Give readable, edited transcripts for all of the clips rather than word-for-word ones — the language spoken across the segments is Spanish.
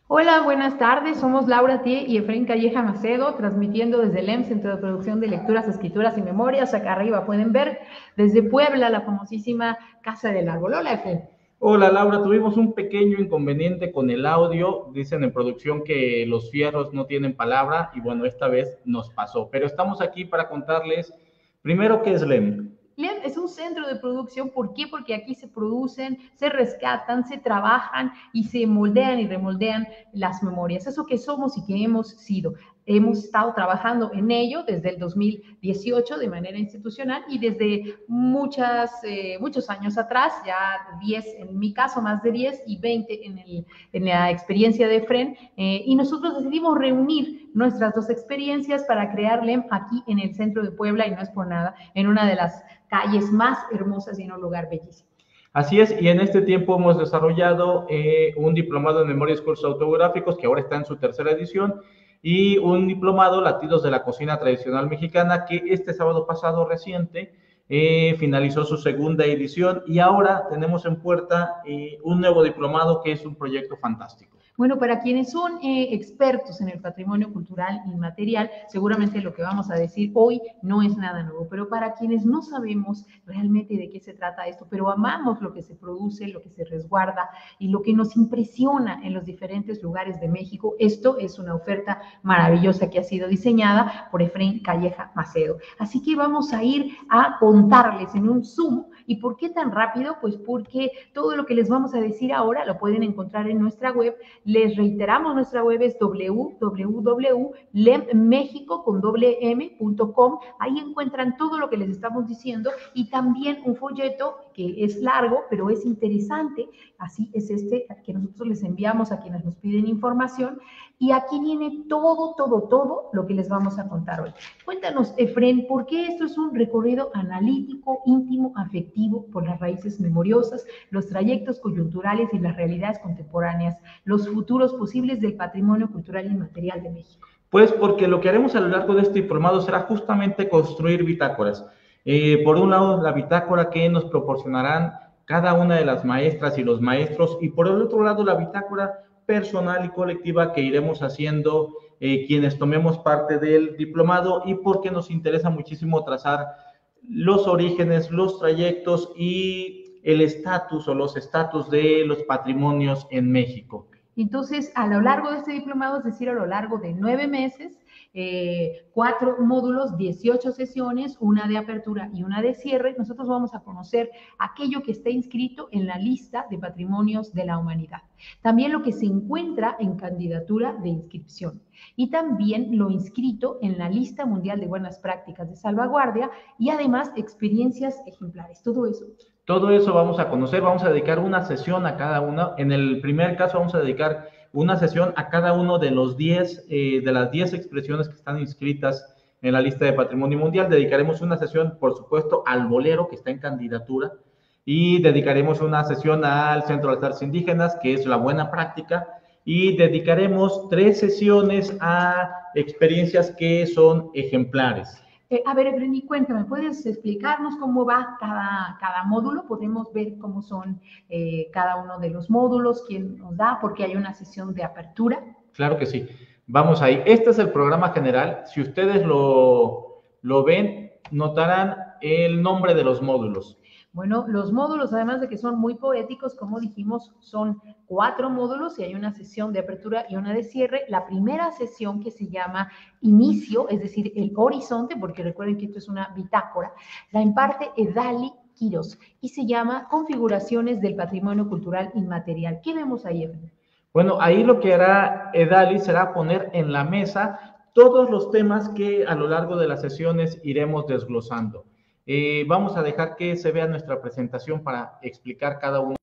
Hola, buenas tardes. Somos Laura Tie y Efraín Calleja Macedo, transmitiendo desde el Centro de Producción de Lecturas, Escrituras y Memorias. Acá arriba pueden ver desde Puebla, la famosísima Casa del Árbol. Hola, Efraín. Hola Laura, tuvimos un pequeño inconveniente con el audio. Dicen en producción que los fierros no tienen palabra y bueno, esta vez nos pasó. Pero estamos aquí para contarles primero qué es LEM. LEM es un centro de producción. ¿Por qué? Porque aquí se producen, se rescatan, se trabajan y se moldean y remoldean las memorias. Eso que somos y que hemos sido. Hemos estado trabajando en ello desde el 2018 de manera institucional y desde muchos años atrás, ya 10 en mi caso, más de 10 y 20 en la experiencia de FREN, y nosotros decidimos reunir nuestras dos experiencias para crear LEM aquí en el centro de Puebla, y no es por nada, en una de las calles más hermosas y en un lugar bellísimo. Así es, y en este tiempo hemos desarrollado un diplomado en Memorias y Cursos Autobiográficos, que ahora está en su tercera edición, y un diplomado Latidos de la Cocina Tradicional Mexicana, que este sábado pasado reciente finalizó su segunda edición, y ahora tenemos en puerta un nuevo diplomado que es un proyecto fantástico. Bueno, para quienes son expertos en el patrimonio cultural inmaterial, seguramente lo que vamos a decir hoy no es nada nuevo, pero para quienes no sabemos realmente de qué se trata esto, pero amamos lo que se produce, lo que se resguarda y lo que nos impresiona en los diferentes lugares de México, esto es una oferta maravillosa que ha sido diseñada por Efraín Calleja Macedo. Así que vamos a ir a contarles en un Zoom. ¿Y por qué tan rápido? Pues porque todo lo que les vamos a decir ahora lo pueden encontrar en nuestra web. Les reiteramos, nuestra web es www.lemmexico.com. Ahí encuentran todo lo que les estamos diciendo y también un folleto que es largo, pero es interesante. Así es este que nosotros les enviamos a quienes nos piden información. Y aquí viene todo lo que les vamos a contar hoy. Cuéntanos, Efren, ¿por qué esto es un recorrido analítico, íntimo, afectivo por las raíces memoriosas, los trayectos coyunturales y las realidades contemporáneas, los futuros posibles del patrimonio cultural inmaterial de México? Pues porque lo que haremos a lo largo de este diplomado será justamente construir bitácoras. Por un lado, la bitácora que nos proporcionarán cada una de las maestras y los maestros, y por el otro lado, la bitácora personal y colectiva que iremos haciendo quienes tomemos parte del diplomado, y porque nos interesa muchísimo trazar los orígenes, los trayectos y el estatus o los estatus de los patrimonios en México. Entonces, a lo largo de este diplomado, es decir, a lo largo de 9 meses, 4 módulos, 18 sesiones, una de apertura y una de cierre, nosotros vamos a conocer aquello que está inscrito en la lista de patrimonios de la humanidad. También lo que se encuentra en candidatura de inscripción y también lo inscrito en la lista mundial de buenas prácticas de salvaguardia y además experiencias ejemplares. Todo eso. Todo eso vamos a conocer, vamos a dedicar una sesión a cada uno. En el primer caso vamos a dedicar una sesión a cada uno de los 10, de las 10 expresiones que están inscritas en la lista de Patrimonio Mundial. Dedicaremos una sesión, por supuesto, al bolero, que está en candidatura, y dedicaremos una sesión al Centro de las Artes Indígenas, que es la buena práctica, y dedicaremos 3 sesiones a experiencias que son ejemplares. A ver, Breni, cuéntame, ¿puedes explicarnos cómo va cada módulo? Podemos ver cómo son cada uno de los módulos, quién nos da, porque hay una sesión de apertura. Claro que sí. Vamos ahí. Este es el programa general. Si ustedes lo ven, notarán el nombre de los módulos. Bueno, los módulos, además de que son muy poéticos, como dijimos, son 4 módulos y hay una sesión de apertura y una de cierre. La primera sesión, que se llama inicio, es decir, el horizonte, porque recuerden que esto es una bitácora, la imparte Edali Quiros y se llama Configuraciones del Patrimonio Cultural Inmaterial. ¿Qué vemos ahí, Efraín? Bueno, ahí lo que hará Edali será poner en la mesa todos los temas que a lo largo de las sesiones iremos desglosando. Vamos a dejar que se vea nuestra presentación para explicar cada uno.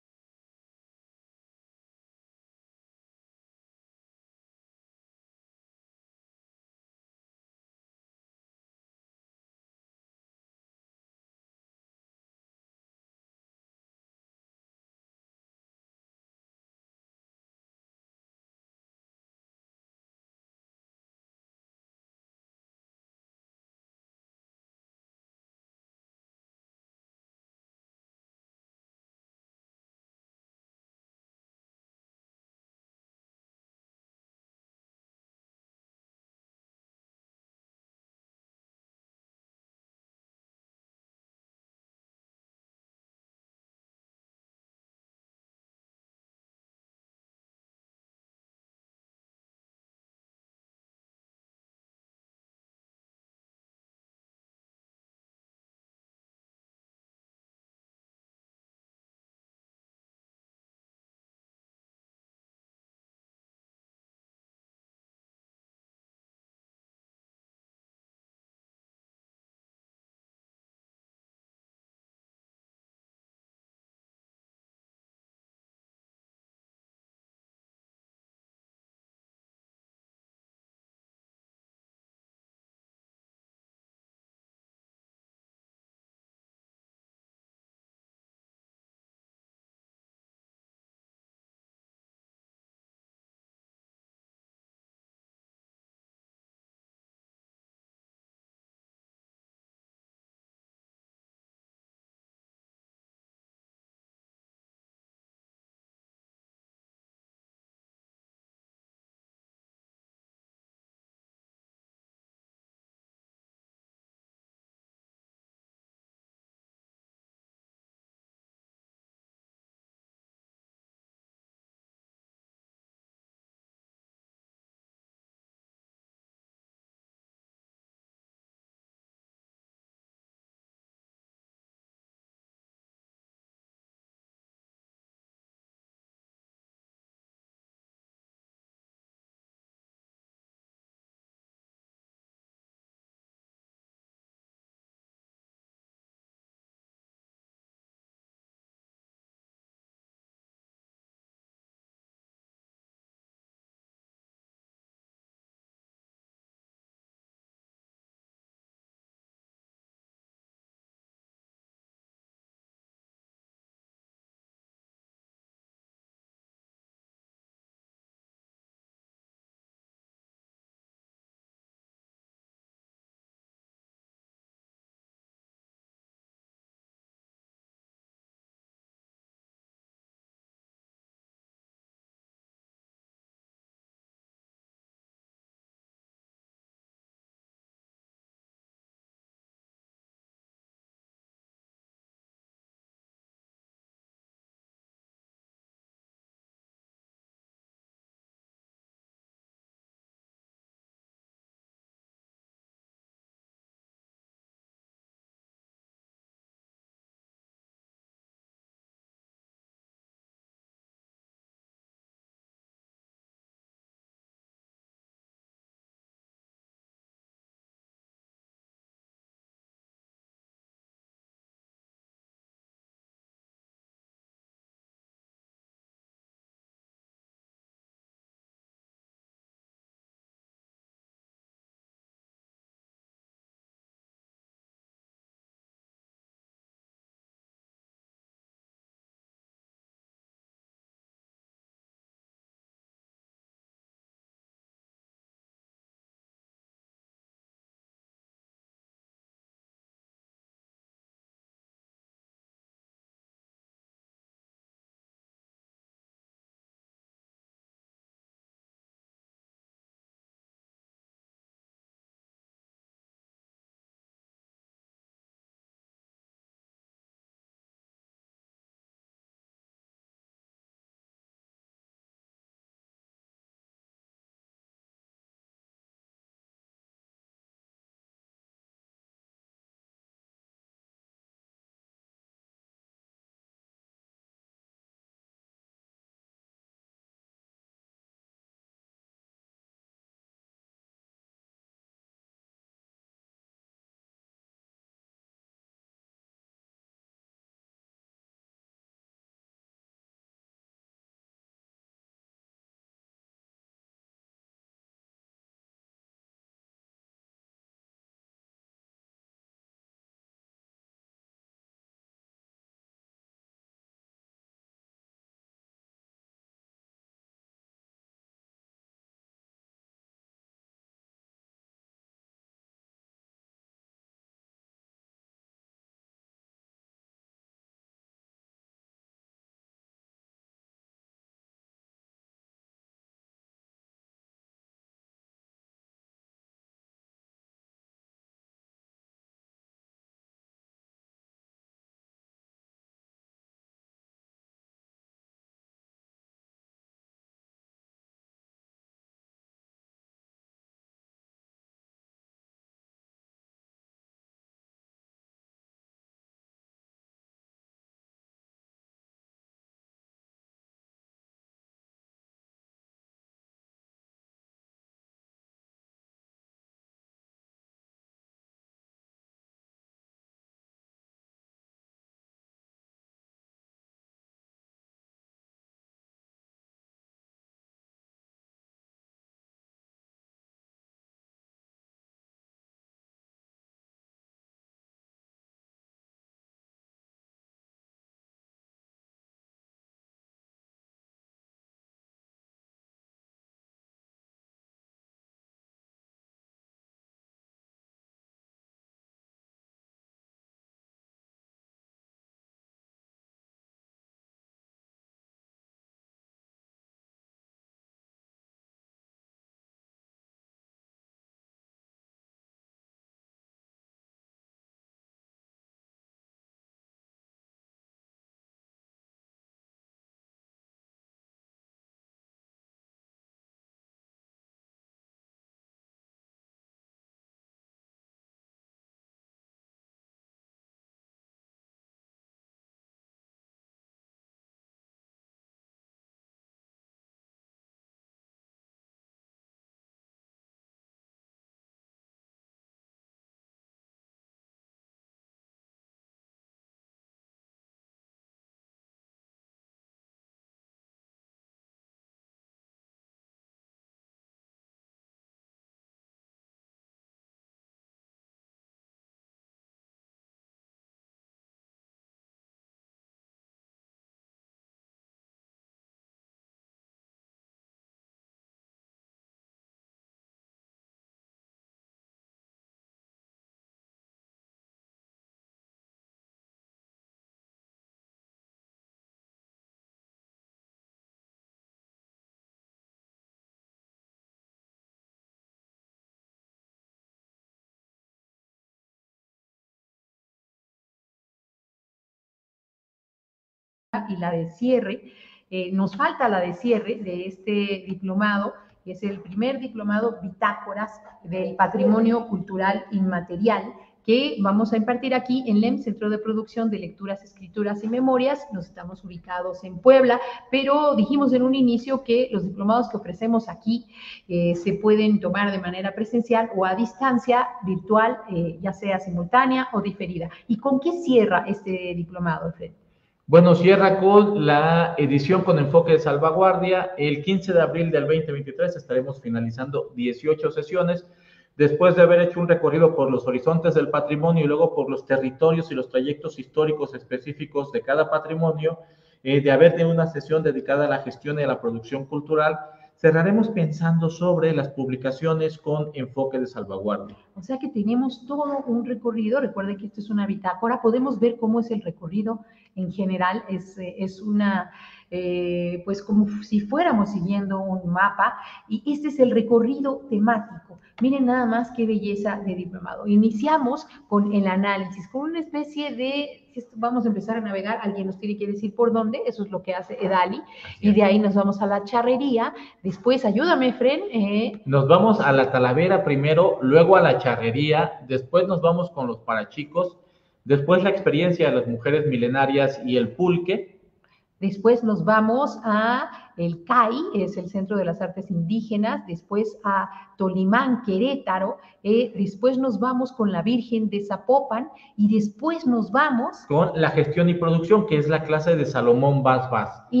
y la de cierre. Nos falta la de cierre de este diplomado, que es el primer diplomado Bitácoras del Patrimonio Cultural Inmaterial, que vamos a impartir aquí en LEM, Centro de Producción de Lecturas, Escrituras y Memorias. Nos estamos ubicados en Puebla, pero dijimos en un inicio que los diplomados que ofrecemos aquí se pueden tomar de manera presencial o a distancia, virtual, ya sea simultánea o diferida. ¿Y con qué cierra este diplomado, Alfredo? Bueno, cierra con la edición con enfoque de salvaguardia. El 15 de abril del 2023 estaremos finalizando 18 sesiones. Después de haber hecho un recorrido por los horizontes del patrimonio y luego por los territorios y los trayectos históricos específicos de cada patrimonio, de haber tenido una sesión dedicada a la gestión y a la producción cultural, cerraremos pensando sobre las publicaciones con enfoque de salvaguardia. O sea que tenemos todo un recorrido. Recuerden que esto es una bitácora. Podemos ver cómo es el recorrido en general. Es una, pues como si fuéramos siguiendo un mapa. Y este es el recorrido temático. Miren nada más qué belleza de diplomado. Iniciamos con el análisis, con una especie de, vamos a empezar a navegar, alguien nos tiene que decir por dónde, eso es lo que hace Edali, y de ahí nos vamos a la charrería, después, ayúdame, Fren. Nos vamos a la Talavera primero, luego a la charrería, después nos vamos con los parachicos, después la experiencia de las mujeres milenarias y el pulque. Después nos vamos a el CAI, es el Centro de las Artes Indígenas, después a Tolimán, Querétaro, después nos vamos con la Virgen de Zapopan y después nos vamos con la gestión y producción, que es la clase de Salomón Vaz Vaz. Y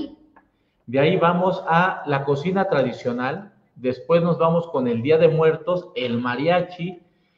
de ahí vamos a la cocina tradicional, después nos vamos con el Día de Muertos, el mariachi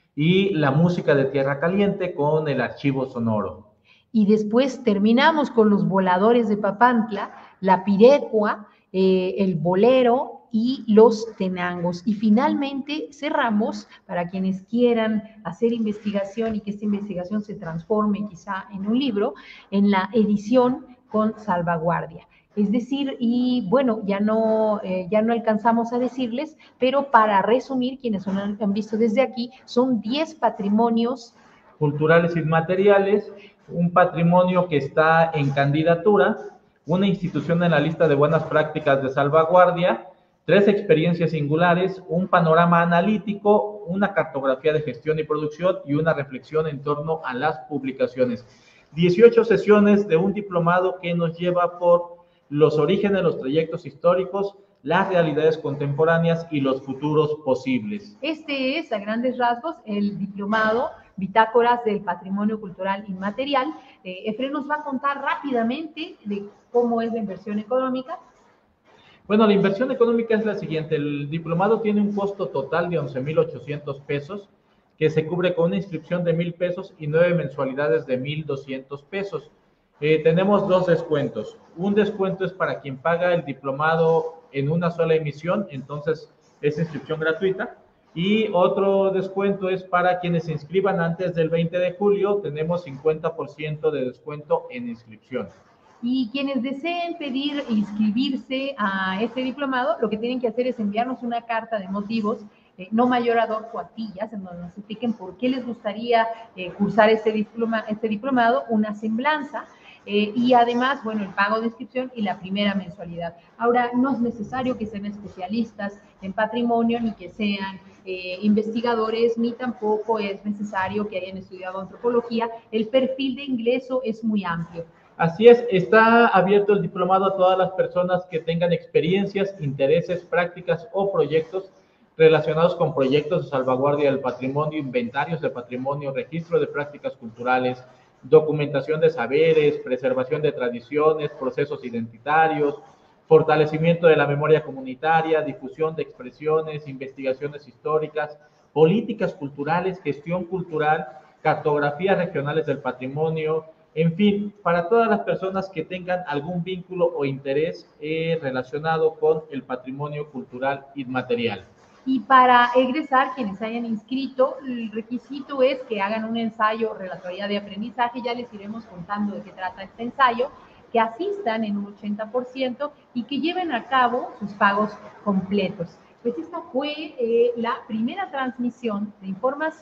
y la música de Tierra Caliente con el archivo sonoro. Y después terminamos con los voladores de Papantla, la pirecua, el bolero y los tenangos. Y finalmente cerramos, para quienes quieran hacer investigación y que esta investigación se transforme quizá en un libro, en la edición con salvaguardia. Es decir, y bueno, ya no alcanzamos a decirles, pero para resumir, quienes han visto desde aquí, son 10 patrimonios culturales inmateriales, un patrimonio que está en candidatura, una institución en la lista de buenas prácticas de salvaguardia, 3 experiencias singulares, un panorama analítico, una cartografía de gestión y producción y una reflexión en torno a las publicaciones. 18 sesiones de un diplomado que nos lleva por los orígenes, los trayectos históricos, las realidades contemporáneas y los futuros posibles. Este es, a grandes rasgos, el diplomado Bitácoras del Patrimonio Cultural Inmaterial. Efren nos va a contar rápidamente de cómo es la inversión económica. Bueno, la inversión económica es la siguiente. El diplomado tiene un costo total de 11,800 pesos, que se cubre con una inscripción de 1,000 pesos y 9 mensualidades de 1,200 pesos. Tenemos 2 descuentos. Un descuento es para quien paga el diplomado en una sola emisión, entonces es inscripción gratuita. Y otro descuento es para quienes se inscriban antes del 20 de julio, tenemos 50% de descuento en inscripción. Y quienes deseen inscribirse a este diplomado, lo que tienen que hacer es enviarnos una carta de motivos, no mayor a 2 cuartillas, en donde nos expliquen por qué les gustaría cursar este diplomado, una semblanza, y además, bueno, el pago de inscripción y la primera mensualidad. Ahora, no es necesario que sean especialistas en patrimonio, ni que sean investigadores, ni tampoco es necesario que hayan estudiado antropología. El perfil de ingreso es muy amplio. Así es, está abierto el diplomado a todas las personas que tengan experiencias, intereses, prácticas o proyectos relacionados con proyectos de salvaguardia del patrimonio, inventarios de patrimonio, registro de prácticas culturales, documentación de saberes, preservación de tradiciones, procesos identitarios, fortalecimiento de la memoria comunitaria, difusión de expresiones, investigaciones históricas, políticas culturales, gestión cultural, cartografías regionales del patrimonio, en fin, para todas las personas que tengan algún vínculo o interés relacionado con el patrimonio cultural inmaterial. Y para egresar, quienes hayan inscrito, el requisito es que hagan un ensayo relatoría de aprendizaje. Ya les iremos contando de qué trata este ensayo, que asistan en un 80% y que lleven a cabo sus pagos completos. Pues esta fue la primera transmisión de información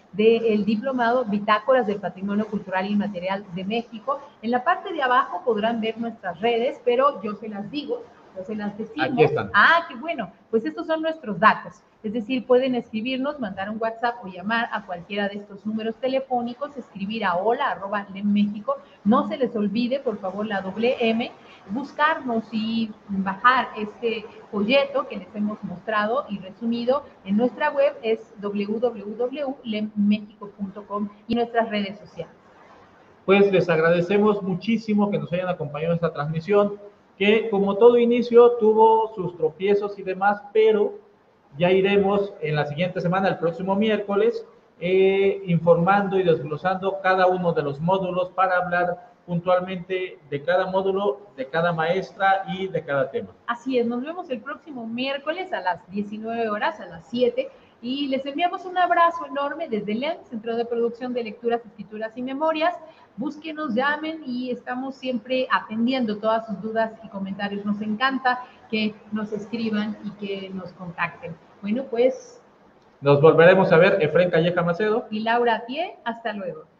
del diplomado Bitácoras del Patrimonio Cultural y Inmaterial de México. En la parte de abajo podrán ver nuestras redes, pero yo se las digo, yo se las decimos. Aquí están. Ah, qué bueno, pues estos son nuestros datos. Es decir, pueden escribirnos, mandar un WhatsApp o llamar a cualquiera de estos números telefónicos, escribir a hola@lemmexico. No se les olvide, por favor, la doble M, buscarnos y bajar este folleto que les hemos mostrado y resumido en nuestra web, es www.lemmexico.com, y nuestras redes sociales. Pues les agradecemos muchísimo que nos hayan acompañado en esta transmisión, que como todo inicio tuvo sus tropiezos y demás, pero ya iremos en la siguiente semana, el próximo miércoles, informando y desglosando cada uno de los módulos para hablar puntualmente de cada módulo, de cada maestra y de cada tema. Así es, nos vemos el próximo miércoles a las 19 horas, a las 7, y les enviamos un abrazo enorme desde LEM, Centro de Producción de Lecturas, Escrituras y Memorias. Búsquenos, llamen y estamos siempre atendiendo todas sus dudas y comentarios. Nos encanta que nos escriban y que nos contacten. Bueno, pues... Nos volveremos a ver, Efraín Calleja Macedo y Laura Pie. Hasta luego.